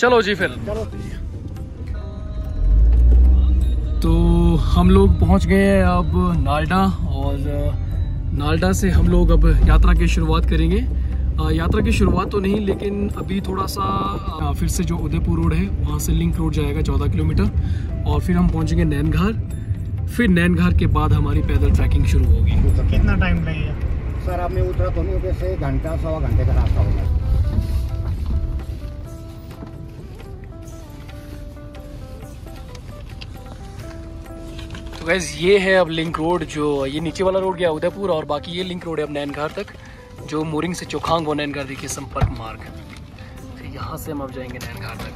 चलो जी फिर। चलो। तो हम लोग पहुंच गए हैं अब नालडा, और नालडा से हम लोग अब यात्रा की शुरुआत करेंगे। यात्रा की शुरुआत तो नहीं, लेकिन अभी थोड़ा सा फिर से जो उदयपुर रोड है वहाँ से लिंक रोड जाएगा 14 किलोमीटर, और फिर हम पहुँचेंगे नैनघाट। फिर नैनघाट के बाद हमारी पैदल ट्रैकिंग शुरू होगी। तो कितना टाइम लगेगा सर? आपने उतरा तो नहीं होगा, से घंटा सवा घंटे का रास्ता होगा। तो गाइस ये है अब लिंक रोड, जो ये नीचे वाला रोड गया उदयपुर, और बाकी ये लिंक रोड है अब नैनघाट तक, जो मोरिंग से चोखांग व नैनघाट देखिए संपर्क मार्ग। फिर यहाँ से हम अब जाएंगे नैनघाट तक।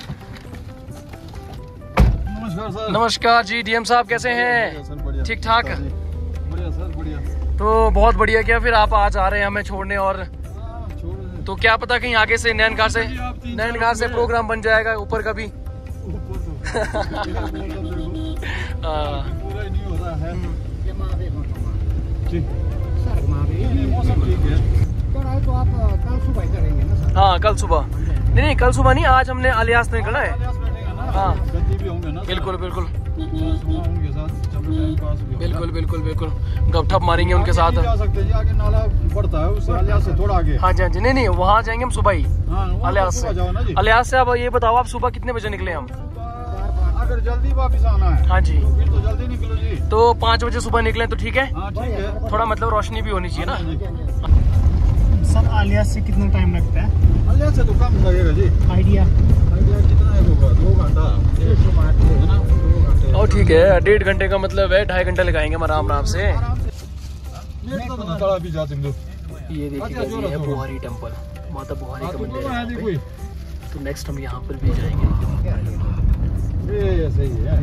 नमस्कार सर। नमस्कार जी, डीएम साहब कैसे हैं? ठीक ठाक? बढ़िया सर, बढ़िया। तो बहुत बढ़िया। क्या फिर आप आज आ रहे हैं हमें छोड़ने? और तो क्या पता कहीं आगे से नैनघाट से प्रोग्राम बन जाएगा ऊपर का भी। तो आप कल सुबह करेंगे ना सर? हाँ कल सुबह। नहीं कल सुबह नहीं, आज हमने अलियास निकला है। हाँ बिल्कुल बिल्कुल बिल्कुल बिल्कुल बिल्कुल, गपठप मारेंगे उनके साथ। जा सकते हैं, आगे नाला पड़ता है उससे अलियास से थोड़ा आगे। हाँ जी हाँ जी, नहीं वहाँ जाएंगे हम सुबह ही। अलियास से अलियास से अब ये बताओ आप सुबह कितने बजे निकले हम? अगर जल्दी वापस आना है हाँ जी तो फिर तो जल्दी निकलो जी। तो 5 बजे सुबह निकले तो ठीक है। हाँ ठीक है, थोड़ा मतलब रोशनी भी होनी चाहिए ना। सर अलियास से कितना टाइम लगता है? अलियास से तो कम लगेगा जी। आइडिया कितना होगा? 2 घंटा है ना? 2 घंटे। और ठीक है, 1.5 घंटे का मतलब है, 2.5 घंटे लगाएंगे हम आराम से। ये देखिए ये है बुहारी टेम्पल, माता बुहारी का मंदिर है यहाँ पे। तो नेक्स्ट हम यहाँ पर भी जाएंगे। ये सही है।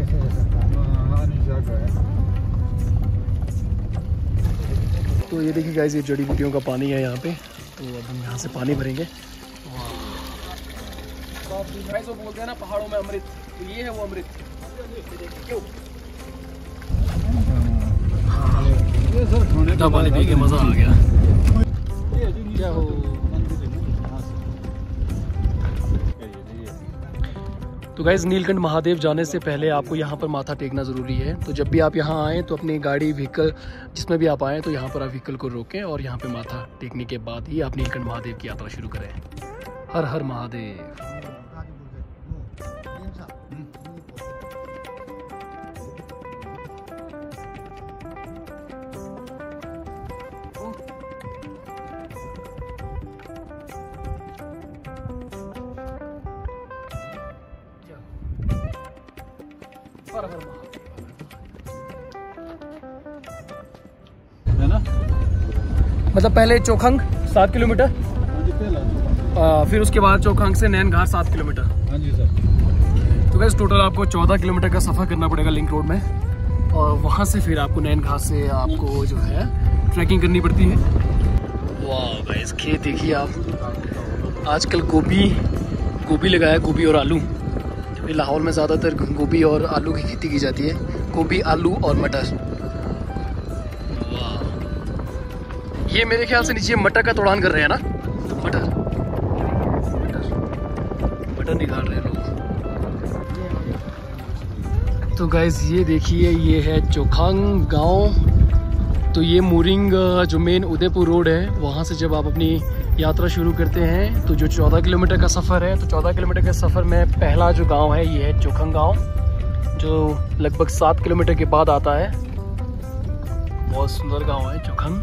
तो ये देखिए गाइस, ये जड़ी बूटियों का पानी है यहाँ पे। तो अब हम यहाँ से पानी भरेंगे। गाइस वो बोलते हैं ना पहाड़ों में अमृत, तो ये है वो अमृत। क्यों ठंडा पानी पी के मजा आ गया। क्या हो? तो गाइस नीलकंठ महादेव जाने से पहले आपको यहाँ पर माथा टेकना ज़रूरी है। तो जब भी आप यहाँ आएँ तो अपनी गाड़ी व्हीकल जिसमें भी आप आएँ तो यहाँ पर आप व्हीकल को रोकें, और यहाँ पे माथा टेकने के बाद ही आप नीलकंठ महादेव की यात्रा शुरू करें। हर हर महादेव। है ना? मतलब पहले चोखंग 7 किलोमीटर, फिर उसके बाद चोखंग से नैनघाट 7 किलोमीटर। हाँ जी सर। तो वैसे टोटल आपको 14 किलोमीटर का सफ़र करना पड़ेगा लिंक रोड में, और वहाँ से फिर आपको नैनघाट से आपको जो है ट्रैकिंग करनी पड़ती है। वाह गाइस, खेत देखिए आप। आजकल गोभी लगाया, गोभी और आलू। लाहौर में ज़्यादातर गोभी और आलू की खेती की जाती है, गोभी आलू और मटर। वाह, ये मेरे ख्याल से नीचे मटर का तोड़ान कर रहे हैं ना, मटर निकाल रहे हैं लोग। तो गाइस ये देखिए, ये है चोखांग गांव। तो ये मोरिंग जो मेन उदयपुर रोड है, वहाँ से जब आप अपनी यात्रा शुरू करते हैं तो जो 14 किलोमीटर का सफ़र है, तो 14 किलोमीटर के सफ़र में पहला जो गांव है ये है चोखंग गांव, जो लगभग 7 किलोमीटर के बाद आता है। बहुत सुंदर गांव है चोखंग।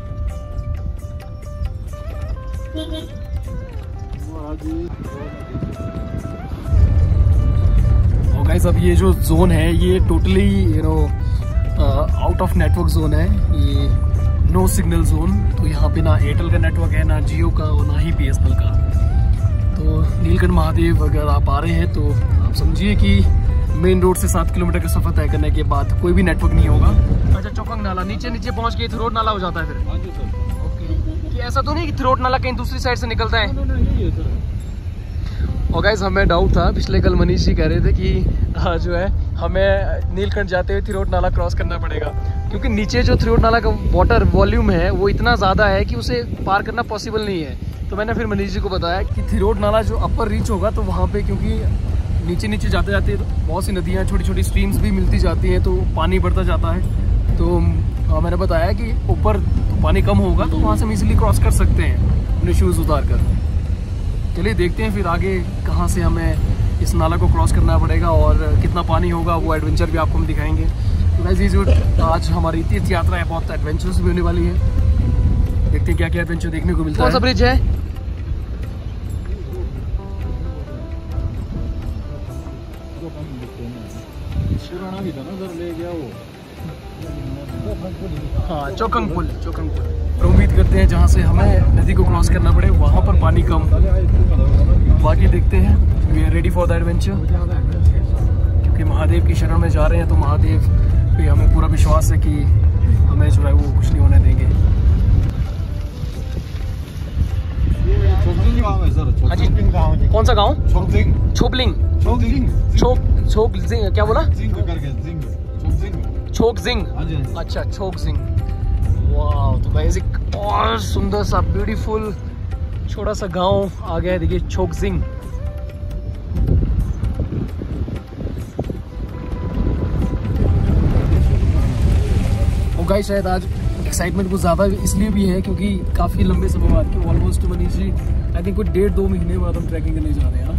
और गाइस अब ये जो जोन है ये totally out of network zone है, ये नो सिग्नल जोन। तो यहाँ पे ना एयरटेल का नेटवर्क है, ना जियो का, और ना ही बीएसएनएल का। तो नीलकंठ महादेव अगर आप आ रहे हैं तो आप समझिए कि मेन रोड से 7 किलोमीटर का सफर तय करने के बाद कोई भी नेटवर्क नहीं होगा। अच्छा, चोखंग नाला नीचे पहुँच के थिरोट नाला हो जाता है फिर? हाँ जी सर। ओके, ऐसा तो नहीं कि थिरोट नाला कहीं दूसरी साइड से निकलता है? और गाइस हमें डाउट था, पिछले कल मनीष जी कह रहे थे कि जो है हमें नीलकंठ जाते हुए थिरोट नाला क्रॉस करना पड़ेगा, क्योंकि नीचे जो थिरोट नाला का वाटर वॉल्यूम है वो इतना ज़्यादा है कि उसे पार करना पॉसिबल नहीं है। तो मैंने फिर मनीष जी को बताया कि थिरोट नाला जो अपर रीच होगा तो वहाँ पे क्योंकि नीचे नीचे जाते जाते बहुत सी नदियाँ छोटी छोटी स्ट्रीम्स भी मिलती जाती हैं तो पानी बढ़ता जाता है। तो मैंने बताया कि ऊपर तो पानी कम होगा तो वहाँ से हम इजीली क्रॉस कर सकते हैं अपने शूज़ उतार कर। चलिए देखते हैं फिर आगे कहाँ से हमें इस नाला को क्रॉस करना पड़ेगा और कितना पानी होगा, वो एडवेंचर भी आपको हम दिखाएंगे। तो गाइस ये जो आज हमारी तीर्थ यात्रा है बहुत एडवेंचरस भी होने वाली है। देखते हैं क्या क्या एडवेंचर देखने को मिलता है। कौन सा ब्रिज है? हाँ, चौकंग पुल। और उम्मीद करते हैं जहाँ से हमें नदी को क्रॉस करना पड़े वहाँ पर पानी कम। बाकी देखते हैं, we are ready for the adventure क्योंकि महादेव की शरण में जा रहे हैं तो महादेव पे हमें पूरा विश्वास है कि हमें जो है वो कुछ नहीं होने देंगे। हाँ जी, कौन सा गाँव? छोपलिंग। छोकजिंग क्या बोला? छोकजिंग। अच्छा, छोकजिंग। वाह, तो गाइस एक और सुंदर सा ब्यूटीफुल छोटा सा गांव आ गया है। देखिए छोकजिंग। और गाइस शायद आज एक्साइटमेंट कुछ ज़्यादा इसलिए भी है क्योंकि काफ़ी लंबे समय बाद के almost Manish ji I think कुछ 1.5-2 महीने बाद हम ट्रैकिंग करने जा रहे हैं।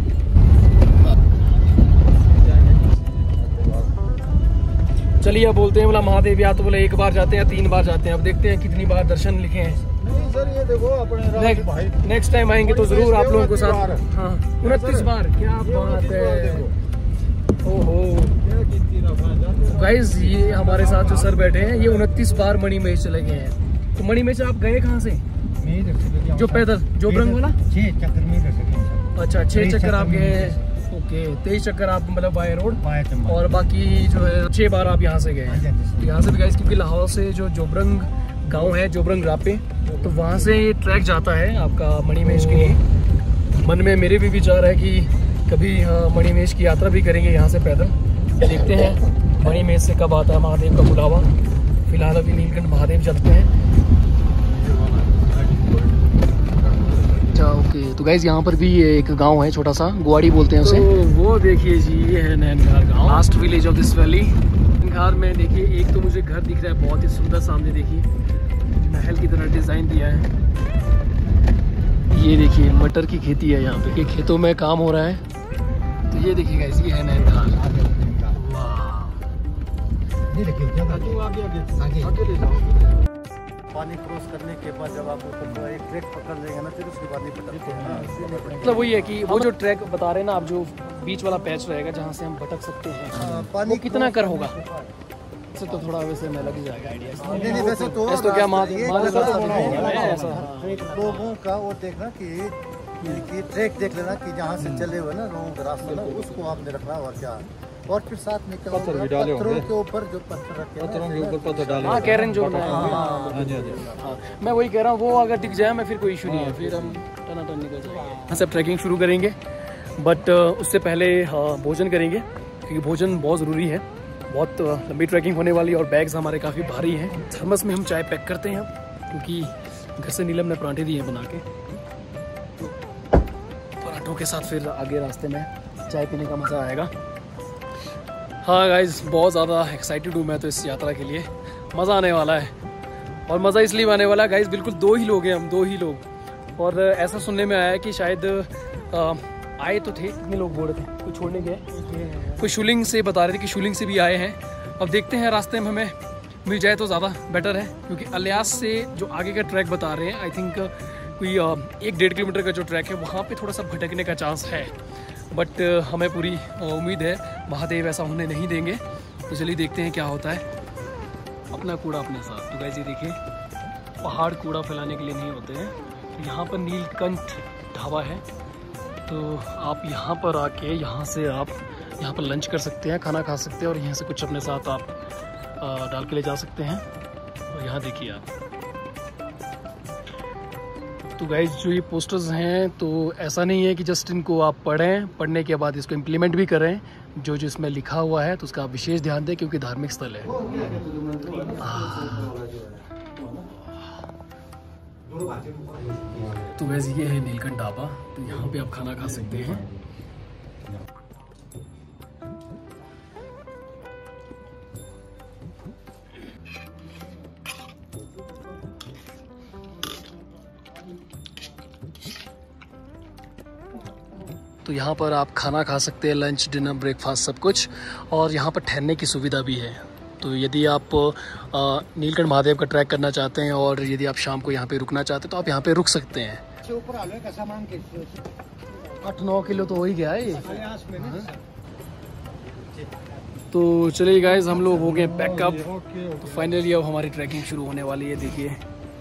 चलिए अब बोलते हैं बोला महादेव या तो बोले 1 बार जाते हैं 3 बार जाते हैं। अब देखते हैं कितनी बार दर्शन लिखे हैं। नहीं सर, ये देखो अपने नेक्स्ट टाइम आएंगे तो जरूर आप लोगों के साथ। हाँ, 29 बार, क्या बात है। ओहो गाइस, ये हमारे साथ जो सर बैठे हैं ये 29 बार मणिमहेश चले गए हैं। तो मणिमहेश आप गए कहाँ से? जो पैदल जोबरंग वाला? 6 चक्कर में। अच्छा, 6 चक्कर आप गए हैं। ओके, 23 चक्कर आप मतलब बाय रोड और बाकी जो है 6 बार आप यहाँ से गए हैं। तो यहाँ से भी गाइस क्योंकि लाहौर से जो जोबरंग गांव है, जोबरंग रापे, तो वहाँ से ये ट्रैक जाता है आपका मणिमहेश के लिए। मन में मेरे भी विचार है कि कभी मणिमहेश की यात्रा भी करेंगे यहाँ से पैदल। देखते हैं मणिमहेश से कब आता है महादेव का बुलावा। फिलहाल अभी नीलकंठ महादेव चलते हैं। अच्छा ओके, तो गाइस यहाँ पर भी एक गांव है छोटा सा, गुआड़ी बोलते हैं उसे। तो वो देखिए जी, ये है नैनघार गांव, last village of this valley. Nainghar में देखिए एक तो मुझे घर दिख रहा है बहुत ही सुंदर, सामने देखिए महल की तरह डिजाइन दिया है। ये देखिए मटर की खेती है यहाँ पे, खेतों में काम हो रहा है। तो ये देखिए गाइस, ये है नैनघार। पानी क्रॉस करने के बाद जब आप एक ट्रैक पकड़ लेंगे ना फिर उसके बाद नहीं पकड़ते। मतलब वही है कि वो जो ट्रैक बता रहे हैं ना आप, जो बीच वाला पैच रहेगा जहाँ से हम भटक सकते हैं, वो कितना कर होगा से तो थोड़ा वैसे में लग जाएगा आइडिया। नहीं वैसे तो क्या ऐसा लोगों का वो देखना कि ट्रैक देख लेना कि जहाँ से चले हुए ना लोगों का रास्ता ना उसको आपने रखना और क्या, और फिर साथ में पत्थरों के ऊपर जो पत्थर रखे हैं, पत्थरों के ऊपर पत्थर डाले। हाँ, कैरन जो मैं वही कह रहा हूँ, वो अगर टिक जाए मैं फिर कोई इशू नहीं है, फिर हम टनाटन निकल जाएंगे। यहाँ से ट्रैकिंग शुरू करेंगे, बट उससे पहले भोजन करेंगे क्योंकि भोजन बहुत ज़रूरी है। बहुत लंबी ट्रैकिंग होने वाली है और बैग्स हमारे काफ़ी भारी हैं। थर्मस में हम चाय पैक करते हैं क्योंकि घर से नीलम ने पराठे दिए हैं बना के, तो पराठों के साथ फिर आगे रास्ते में चाय पीने का मज़ा आएगा। हाँ गाइज, बहुत ज़्यादा एक्साइटेड हूँ मैं तो इस यात्रा के लिए। मज़ा आने वाला है और मज़ा इसलिए आने वाला है गाइज, बिल्कुल 2 ही लोग हैं हम, 2 ही लोग। और ऐसा सुनने में आया है कि शायद आए तो थे, कितने लोग बोल रहे थे, कोई छोड़ने गए, कोई शुलिंग से बता रहे थे कि शुलिंग से भी आए हैं। अब देखते हैं रास्ते में हमें मिल जाए तो ज़्यादा बेटर है क्योंकि अलियास से जो आगे का ट्रैक बता रहे हैं आई थिंक कोई 1-1.5 किलोमीटर का जो ट्रैक है वहाँ पे थोड़ा सा भटकने का चांस है, बट हमें पूरी उम्मीद है महादेव ऐसा होने नहीं देंगे। तो चलिए देखते हैं क्या होता है। अपना कूड़ा अपने साथ। तो गाइस ये देखिए, पहाड़ कूड़ा फैलाने के लिए नहीं होते हैं। तो यहाँ पर नीलकंठ ढाबा है, तो आप यहाँ पर आके यहाँ से आप यहाँ पर लंच कर सकते हैं, खाना खा सकते हैं और यहाँ से कुछ अपने साथ आप डाल के ले जा सकते हैं। और यहाँ देखिए आप, तो गाइज जो ये पोस्टर्स हैं तो ऐसा नहीं है कि जस्ट इनको आप पढ़ें, पढ़ने के बाद इसको इम्प्लीमेंट भी करें। जो जो इसमें लिखा हुआ है तो उसका आप विशेष ध्यान दें क्योंकि धार्मिक स्थल है। तो वैसे ये है नीलकंठ ढाबा, तो यहाँ पे आप खाना खा सकते हैं। तो यहाँ पर आप खाना खा सकते हैं, लंच, डिनर, ब्रेकफास्ट सब कुछ, और यहाँ पर ठहरने की सुविधा भी है। तो यदि आप नीलकंठ महादेव का ट्रैक करना चाहते हैं और यदि आप शाम को यहाँ पे रुकना चाहते हैं तो आप यहाँ पे रुक सकते हैं। 8-9 किलो तो हो ही गया है ये। तो चलिए गाइज, हम लोग हो गए पैकअप। तो फाइनली अब हमारी ट्रैकिंग शुरू होने वाली है। देखिए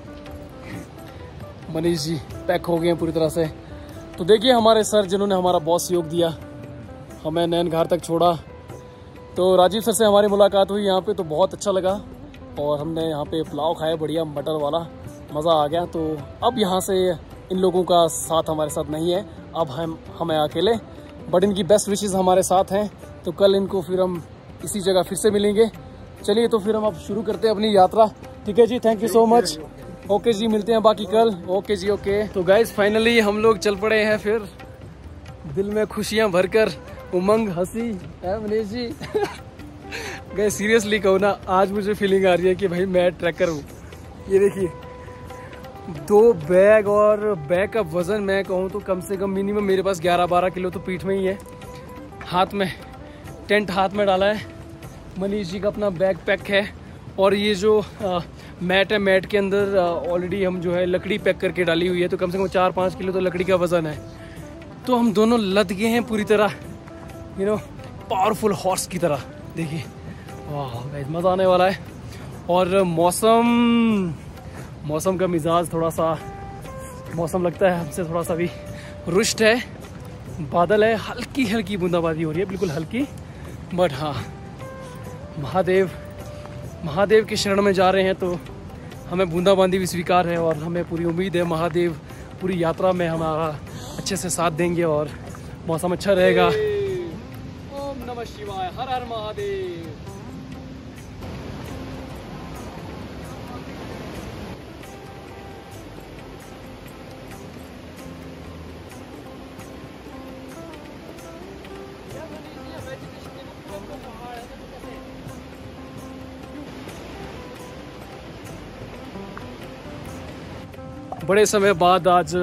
मनीष जी पैक हो गए हैं पूरी तरह से। तो देखिए हमारे सर जिन्होंने हमारा बहुत सहयोग दिया, हमें नैनघाट तक छोड़ा। तो राजीव सर से हमारी मुलाकात हुई यहाँ पे, तो बहुत अच्छा लगा और हमने यहाँ पे पुलाव खाया बढ़िया मटर वाला, मज़ा आ गया। तो अब यहाँ से इन लोगों का साथ हमारे साथ नहीं है, अब हमें अकेले, बट इनकी बेस्ट विशेस हमारे साथ हैं। तो कल इनको फिर हम इसी जगह फिर से मिलेंगे। चलिए तो फिर हम अब शुरू करते हैं अपनी यात्रा। ठीक है जी, thank you so much. Okay जी, मिलते हैं बाकी कल। ओके जी, ओके। तो गाइज फाइनली हम लोग चल पड़े हैं फिर, दिल में खुशियाँ भरकर, उमंग, हंसी है मनीष जी। गए सीरियसली कहूँ ना, आज मुझे फीलिंग आ रही है कि भाई मैं ट्रैकर हूँ। ये देखिए 2 बैग, और बैग का वजन मैं कहूँ तो कम से कम मिनिमम मेरे पास 11-12 किलो तो पीठ में ही है। हाथ में टेंट हाथ में डाला है, मनीष जी का अपना बैग पैक है, और ये जो मैट है, मैट के अंदर ऑलरेडी हम जो है लकड़ी पैक करके डाली हुई है। तो कम से कम 4-5 किलो तो लकड़ी का वजन है। तो हम दोनों लद गए हैं पूरी तरह, यू नो, पावरफुल हॉर्स की तरह। देखिए वाह, मज़ा आने वाला है। और मौसम का मिजाज थोड़ा सा, मौसम लगता है हमसे थोड़ा सा भी रुष्ट है, बादल है, हल्की हल्की बूंदाबांदी हो रही है, बिल्कुल हल्की, बट हाँ महादेव के शरण में जा रहे हैं तो हमें बूंदाबांदी भी स्वीकार है, और हमें पूरी उम्मीद है महादेव पूरी यात्रा में हमारा अच्छे से साथ देंगे और मौसम अच्छा रहेगा। ओम नमः शिवाय, हर हर महादेव। बड़े समय बाद आज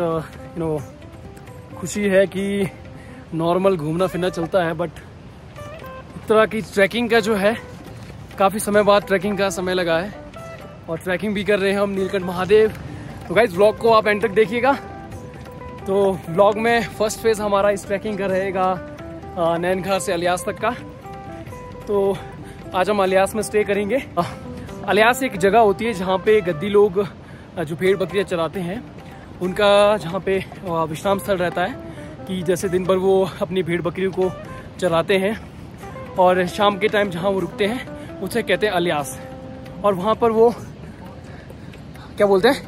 खुशी है कि नॉर्मल घूमना फिरना चलता है, बट इस तरह की ट्रैकिंग का जो है काफ़ी समय बाद ट्रैकिंग का समय लगा है, और ट्रैकिंग भी कर रहे हैं हम नीलकंठ महादेव। तो गाइस व्लॉग को आप एंड तक देखिएगा। तो व्लॉग में फर्स्ट फेज़ हमारा इस ट्रैकिंग का रहेगा नैनघाट से अलियास तक का। तो आज हम अलियास में स्टे करेंगे। अलियास एक जगह होती है जहाँ पे गद्दी लोग जो भेड़ बकरियाँ चराते हैं, उनका जहाँ पे विश्राम स्थल रहता है, कि जैसे दिन भर वो अपनी भेड़ बकरियों को चराते हैं और शाम के टाइम जहाँ वो रुकते हैं उसे कहते हैं अलियास। और वहाँ पर वो क्या बोलते हैं,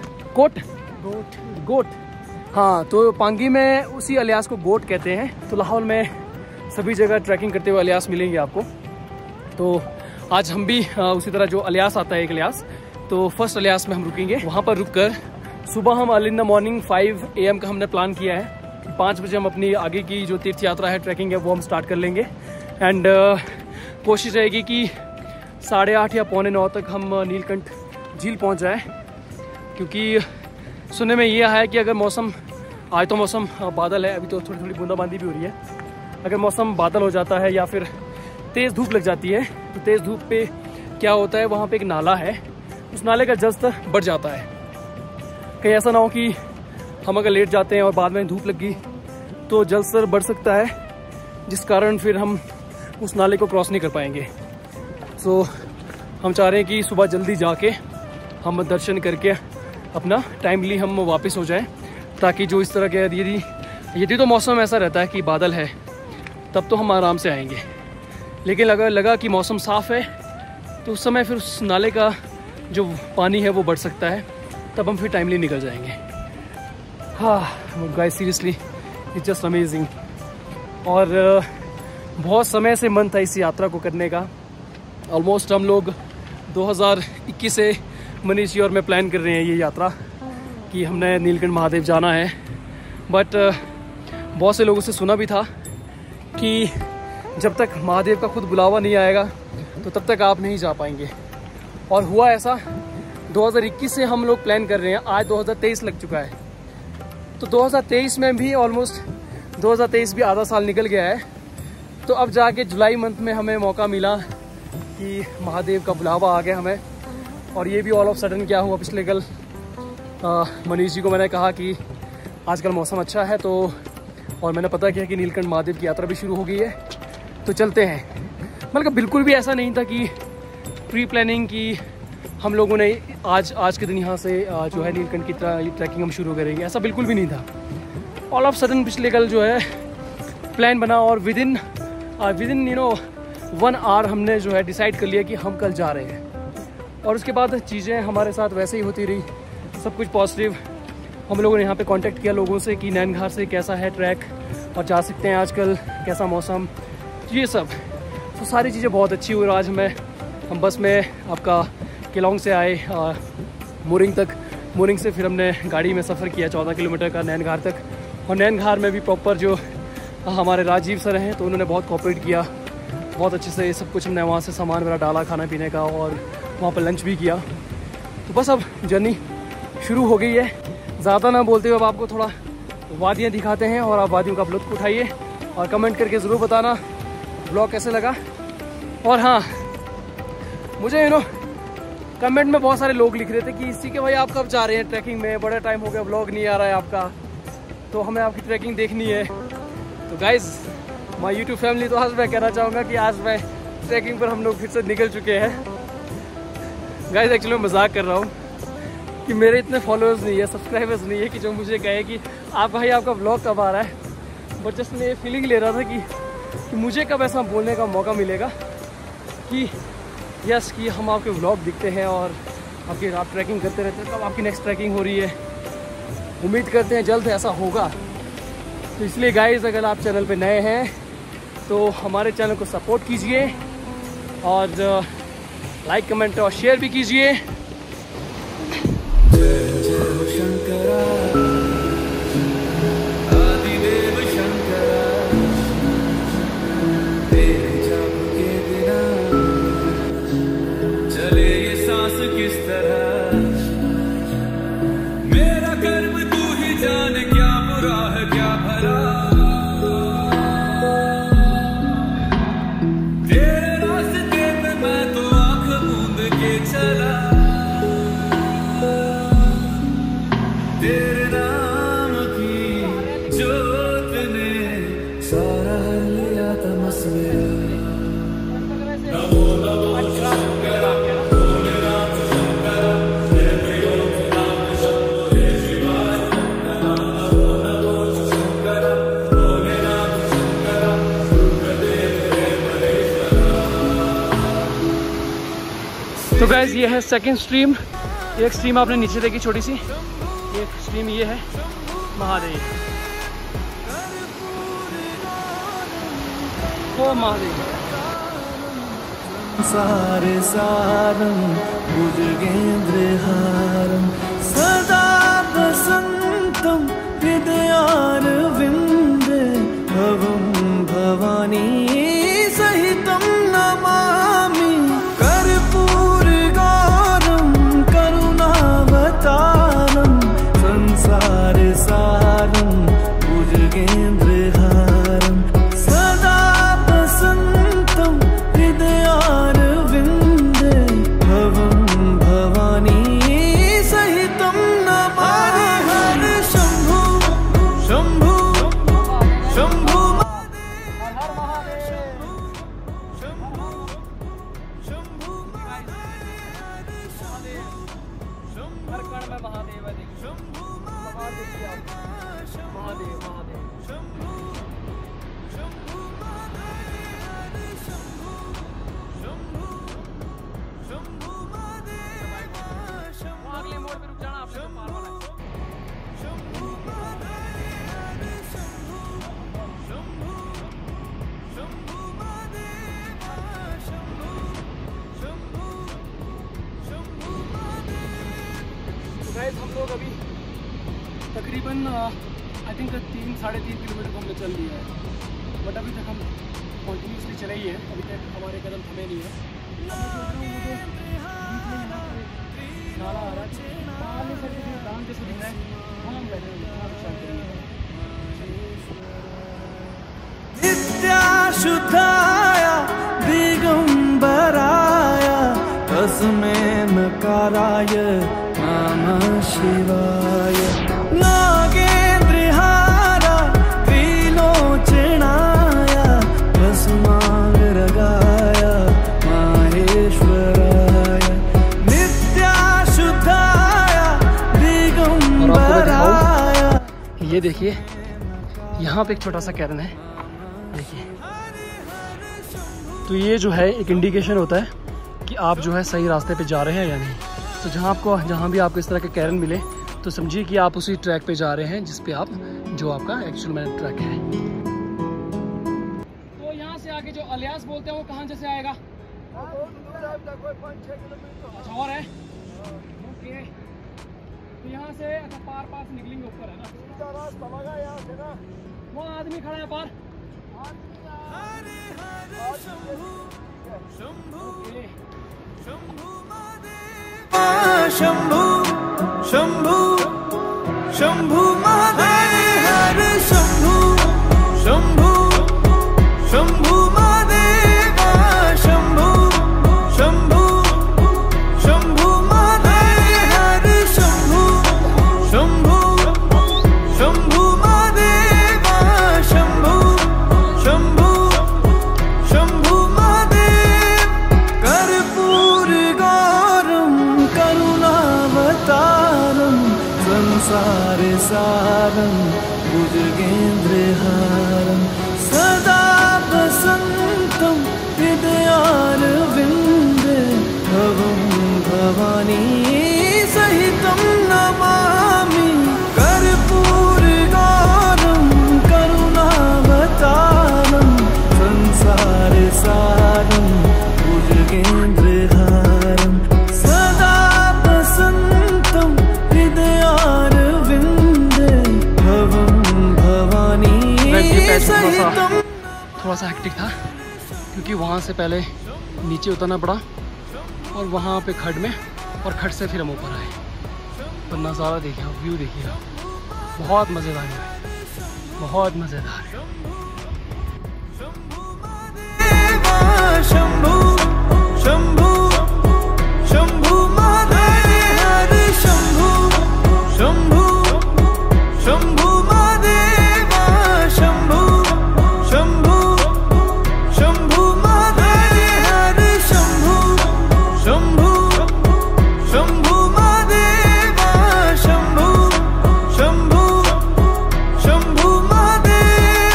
गोट। हाँ, तो पांगी में उसी अलियास को गोट कहते हैं। तो लाहौल में सभी जगह ट्रैकिंग करते हुए अलियास मिलेंगे आपको। तो आज हम भी उसी तरह जो अलियास आता है एक अलियास, तो फर्स्ट अलियास में हम रुकेंगे। वहाँ पर रुककर सुबह हम early in the morning 5 AM का हमने प्लान किया है कि 5 बजे हम अपनी आगे की जो तीर्थ यात्रा है, ट्रैकिंग है, वो हम स्टार्ट कर लेंगे। एंड कोशिश रहेगी कि 8:30 या 8:45 तक हम नीलकंठ झील पहुँच जाए, क्योंकि सुनने में ये आया है कि अगर मौसम, आज तो मौसम बादल है, अभी तो थोड़ी थोड़ी बूंदाबांदी भी हो रही है, अगर मौसम बादल हो जाता है या फिर तेज़ धूप लग जाती है, तो तेज़ धूप पे क्या होता है, वहाँ पे एक नाला है, उस नाले का जलस्तर बढ़ जाता है। कहीं ऐसा ना हो कि हम अगर लेट जाते हैं और बाद में धूप लगी तो जलस्तर बढ़ सकता है, जिस कारण फिर हम उस नाले को क्रॉस नहीं कर पाएंगे। सो हम चाह रहे हैं कि सुबह जल्दी जाके हम दर्शन करके अपना टाइमली हम वापस हो जाएं, ताकि जो इस तरह के यदि तो मौसम ऐसा रहता है कि बादल है तब तो हम आराम से आएंगे, लेकिन अगर लगा कि मौसम साफ़ है तो उस समय फिर उस नाले का जो पानी है वो बढ़ सकता है, तब हम फिर टाइमली निकल जाएंगे। हाँ guys, seriously it's just amazing. और बहुत समय से मन था इस यात्रा को करने का। ऑलमोस्ट हम लोग 2021 से मनीष जी और मैं प्लान कर रहे हैं ये यात्रा, कि हमने नीलकंठ महादेव जाना है, बट बहुत से लोगों से सुना भी था कि जब तक महादेव का खुद बुलावा नहीं आएगा तो तब तक आप नहीं जा पाएंगे। और हुआ ऐसा, 2021 से हम लोग प्लान कर रहे हैं, आज 2023 लग चुका है। तो 2023 में भी ऑलमोस्ट 2023 भी आधा साल निकल गया है। तो अब जाके जुलाई मंथ में हमें मौका मिला कि महादेव का बुलावा आ गया हमें। और ये भी ऑल ऑफ सडन क्या हुआ, पिछले कल मनीष जी को मैंने कहा कि आजकल मौसम अच्छा है, तो और मैंने पता किया कि नीलकंठ महादेव की यात्रा भी शुरू हो गई है, तो चलते हैं। मतलब बिल्कुल भी ऐसा नहीं था कि प्री प्लानिंग की हम लोगों ने आज के दिन यहाँ से जो है नीलकंठ की ट्रैकिंग हम शुरू करेंगे, ऐसा बिल्कुल भी नहीं था। ऑल ऑफ सडन पिछले कल जो है प्लान बना और विद इन 1 आवर हमने जो है डिसाइड कर लिया कि हम कल जा रहे हैं। और उसके बाद चीज़ें हमारे साथ वैसे ही होती रही, सब कुछ पॉजिटिव। हम लोगों ने यहाँ पे कांटेक्ट किया लोगों से कि नैनघार से कैसा है ट्रैक और जा सकते हैं आजकल, कैसा मौसम, ये सब। तो सारी चीज़ें बहुत अच्छी हुई। आज हम बस में आपका केलोंग से आए मोरिंग तक, मोरिंग से फिर हमने गाड़ी में सफ़र किया 14 किलोमीटर का नैनघार तक। और नैनघार में भी प्रॉपर जो हमारे राजीव सर हैं तो उन्होंने बहुत कोऑपरेट किया, बहुत अच्छे से सब कुछ हमने वहाँ से सामान वगैरह डाला खाने पीने का, और वहाँ पर लंच भी किया। तो बस अब जर्नी शुरू हो गई है। ज़्यादा ना बोलते हुए अब आपको थोड़ा वादियाँ दिखाते हैं और आप वादियों का लुत्फ़ उठाइए और कमेंट करके ज़रूर बताना ब्लॉग कैसे लगा। और हाँ, मुझे कमेंट में बहुत सारे लोग लिख रहे थे कि इसी के भाई आप कब जा रहे हैं ट्रैकिंग में, बड़ा टाइम हो गया ब्लॉग नहीं आ रहा है आपका, तो हमें आपकी ट्रैकिंग देखनी है। तो गाइज़ माय यूट्यूब फैमिली, तो आज मैं कहना चाहूँगा कि आज मैं ट्रैकिंग पर हम लोग फिर से निकल चुके हैं। गाइज़ एक्चुअली मैं मजाक कर रहा हूँ कि मेरे इतने फॉलोअर्स नहीं है, सब्सक्राइबर्स नहीं है कि जो मुझे कहे कि आप भाई आपका ब्लॉग कब आ रहा है। बट जस्ट मैं ये फीलिंग ले रहा था कि मुझे कब ऐसा बोलने का मौका मिलेगा कि यस कि हम आपके व्लॉग दिखते हैं और आपकी आप ट्रैकिंग करते रहते हैं, तब आपकी नेक्स्ट ट्रैकिंग हो रही है। उम्मीद करते हैं जल्द ऐसा होगा। तो इसलिए गाइस अगर आप चैनल पे नए हैं तो हमारे चैनल को सपोर्ट कीजिए और लाइक कमेंट और शेयर भी कीजिए। तो गाइज ये है सेकंड स्ट्रीम। एक स्ट्रीम आपने नीचे देखी छोटी सी, एक स्ट्रीम ये है महादेव। ओ महादेव सारे सारं भुजगेन्द्रहारं सदा वसन्तं हृदयारविन्दे भवं भवानी सहितं नमामि। कर्पूरगौरं करुणावतारं संसारसारं भुजगेन्द्रहारं सदा वसन्तं हृदयारविन्दे भवं भवानी सहितं नमामि। हर शम्भु शम्भु शम्भु हम लोग अभी तकरीबन आई थिंक 3-3.5 किलोमीटर को हमने चल लिया है, बट अभी तक हम कंटिन्यूसली चले ही हैं, अभी तक हमारे कदम थमे नहीं है। नाला आ रहा है, बाहर से गाँव जैसे दिख रहा है, वहाँ हम बैठे हुए नित्याशुद्धाय दिगंबराय तस्मै नकाराय नमः शिवाय नागेन्द्रहार त्रिलोचनाय भस्मांगरागाय माहेश्वराय नित्याशुद्धाय दिगंबराय। ये देखिए यहाँ पे एक छोटा सा कैरन है, देखिए। तो ये जो है एक इंडिकेशन होता है कि आप जो है सही रास्ते पे जा रहे हैं या नहीं। तो जहाँ भी आपको इस तरह के कैरन मिले तो समझिए कि आप उसी ट्रैक पे जा रहे हैं जिस पे आप जो आपका एक्चुअल में ट्रैक है। तो यहाँ से आगे जो अलियास बोलते हैं वो कहाँ से आएगा? अच्छा और है, ओके। तो यहाँ से अच्छा पार से निकलेंगे ऊपर, है ना? वो आदमी खड़ा है पार। शंभु शंभु शंभु महादेव हर शंभु शंभु शंभु महादेव शंभु शंभु शंभु महादेव हर शंभु शंभु शंभु महादेव शंभु शंभु शंभु महादेव कर्पूर गौरम करुणावतारम संसार सारम भुजगेन्द्रहारम सदा वसंतम हृदयारविंदे भवं भवानी सहितं नमामि कर्पूर गौरम करुणावतारम संसार सारम भुजगेन्द्रहारम सदा वसंतम हृदयारविंदे भवं भवानी सहितं। थोड़ा सा हेक्टिक था क्योंकि वहाँ से पहले नीचे उतरना पड़ा और वहाँ पे खड्ड में, और खड्ड से फिर हम ऊपर आए। पर नज़ारा देखिए, व्यू देखिए, बहुत मज़ेदार है, बहुत मज़ेदार है। शंभु शंभु शंभु महादेव हर शंभु शंभु शंभु महादेव शंभु शंभु शंभु महादेव हर शंभु शंभु शंभु महादेव शंभु शंभु शंभु महादेव।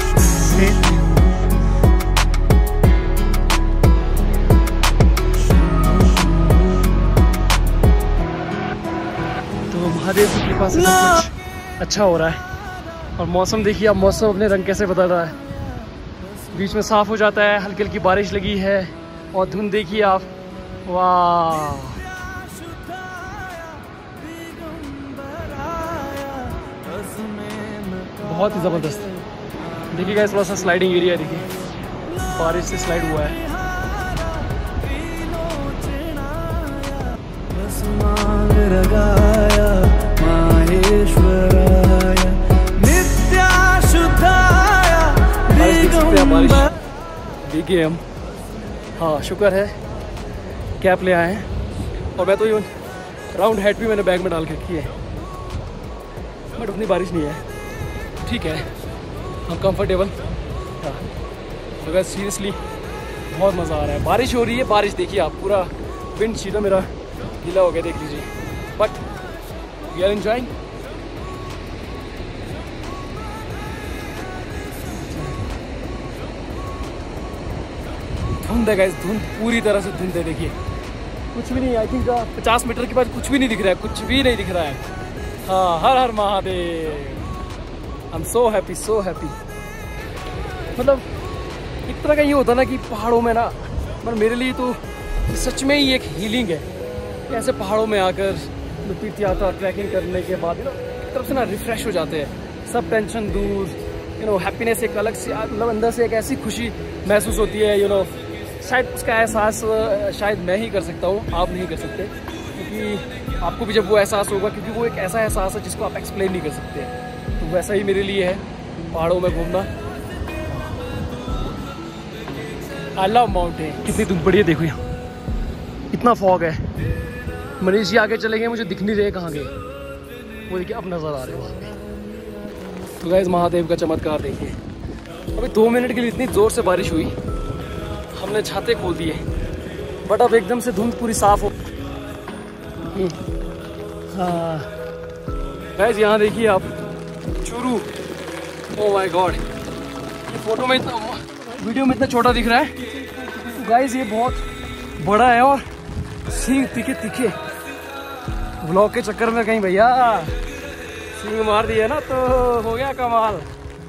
महादेव की कृपा से सब कुछ अच्छा हो रहा है। और मौसम देखिए, अब मौसम अपने रंग कैसे बदल रहा है, बीच में साफ हो जाता है, हल्की हल्की बारिश लगी है, और धुंध देखिए आप, वाह। बहुत ही ज़बरदस्त। देखिए गाइस, थोड़ा सा स्लाइडिंग एरिया है, देखिए बारिश से स्लाइड हुआ है। माहेश्वराय नित्याशुद्धाय दिगंबराय। देखिए हम, हाँ शुक्र है कैप ले आए हैं, और मैं तो यूँ राउंड हेड भी मैंने बैग में डाल के रखी है, बट उतनी बारिश नहीं है, ठीक है, हम कंफर्टेबल। हाँ तो सीरियसली बहुत मज़ा आ रहा है। बारिश हो रही है, बारिश देखिए आप, पूरा विंड शीटा मेरा गीला हो गया, देख लीजिए, बट वी आर एंजॉयिंग। धुंध है गाइस, धुंध पूरी तरह से धुंध है, देखिए कुछ भी नहीं। आई थिंक 50 मीटर के बाद कुछ भी नहीं दिख रहा है, कुछ भी नहीं दिख रहा है। हाँ, हर हर Mahadev. I am so happy, so happy. मतलब एक तरह का ये होता ना कि पहाड़ों में ना, मतलब मेरे लिए तो सच में ही एक हीलिंग है। ऐसे पहाड़ों में आकर तीर्थ यात्रा ट्रैकिंग करने के बाद तरफ से ना रिफ्रेश हो जाते हैं, सब टेंशन दूर, यू नो हैप्पीनेस एक अलग से, मतलब अंदर से एक ऐसी खुशी महसूस होती है, यू नो शायद उसका एहसास शायद मैं ही कर सकता हूँ, आप नहीं कर सकते, क्योंकि आपको भी जब वो एहसास होगा, क्योंकि वो एक ऐसा एहसास है जिसको आप एक्सप्लेन नहीं कर सकते। तो वैसा ही मेरे लिए है पहाड़ों में घूमना। I love mountain. कितनी धूप पड़ी है देखो, यहाँ इतना फॉग है। मनीष जी आगे चले गए, मुझे दिख नहीं रहे कहाँ गए, वो देखिए अब नज़र आ रहे हो वहाँ पे। तो गाइस महादेव का चमत्कार देखिए। अभी 2 मिनट के लिए इतनी ज़ोर से बारिश हुई, हमने छाते खोल दिए, बट अब एकदम से धुंध पूरी साफ हो। हाँ गाइस यहाँ देखिए आप, चूरू। ओह माय गॉड, ये फोटो में इतना, वीडियो में इतना छोटा दिख रहा है, गाइस ये बहुत बड़ा है और सींग तीखे तीखे। व्लॉग के चक्कर में कहीं भैया सींग मार दिया ना तो हो गया कमाल।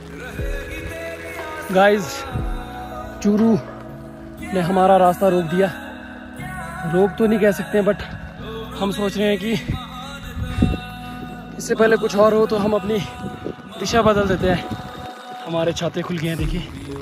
गाइस चूरू ने हमारा रास्ता रोक दिया, रोक तो नहीं कह सकते, बट हम सोच रहे हैं कि इससे पहले कुछ और हो तो हम अपनी दिशा बदल देते हैं। हमारे छाते खुल गए हैं देखिए।